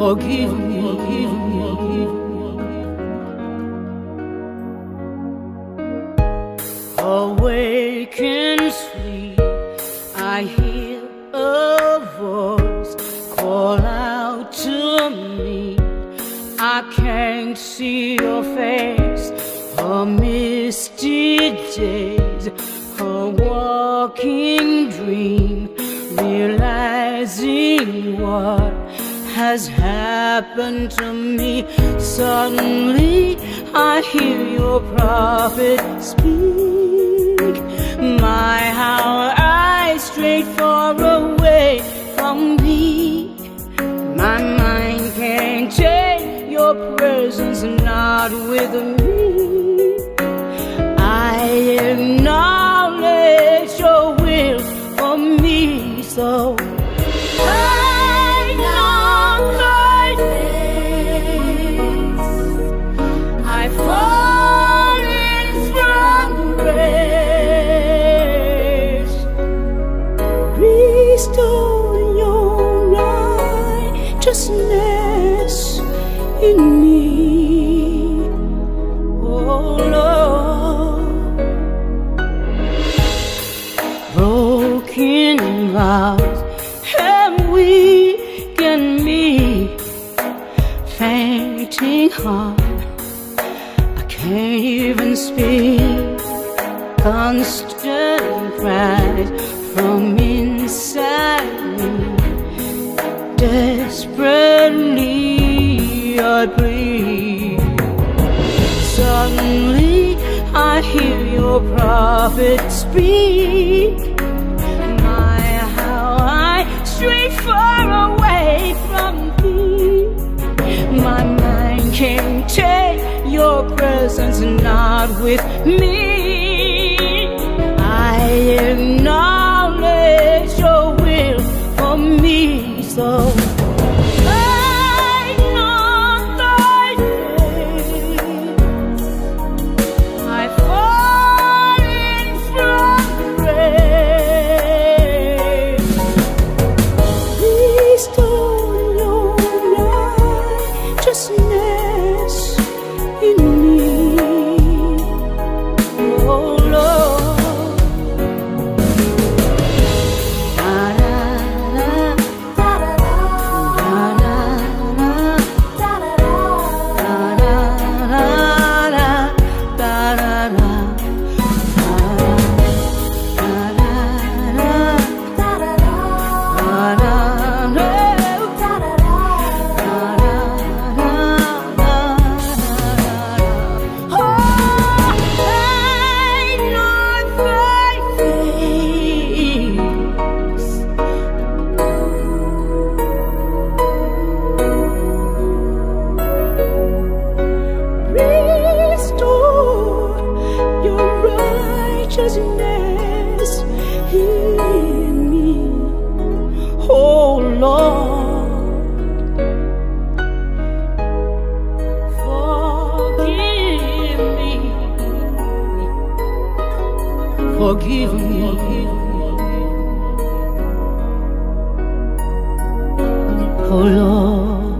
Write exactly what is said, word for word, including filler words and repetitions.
forgive me, forgive me, forgive me. Awake in sleep, I hear a voice call out to me. I can't see your face, a misty days, a walking dream, realizing what has happened to me. Suddenly I hear your prophet speak. My, how I strayed far away from thee. My mind can't take your presence, not with me. I acknowledge your will for me, so restore your righteousness in me, oh Lord. Broken vows and weak in me, fainting heart, I can't even speak. Constant cries from inside me, desperately I plead. Suddenly I hear your prophet speak. My, how I stray far away from thee. My mind can't take your presence, not with me. I acknowledge your will for me, so I know thy face. I've fallen from grace. Restore your righteousness in me, oh Lord. Righteousness in me, oh Lord. Forgive me, forgive me, oh Lord.